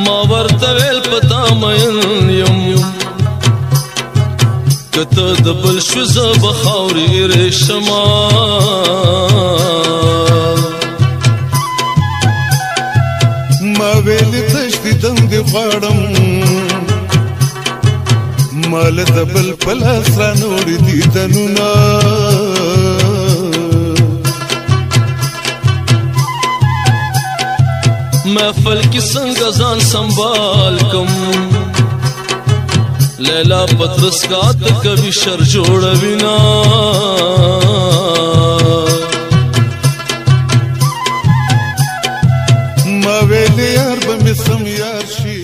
ما ورته ویل پتا مین یم کته د بل شو زه به خاورې ایرې شمه ما ویلې تشدي دندې غواړم مال د بل په لاس رانوړي دیدنونه محفل کې څنګه ځان سنبال کم لیلا پترس کا ته کبي شر جوړوي نا ما ویلې یار به مې سم یار شي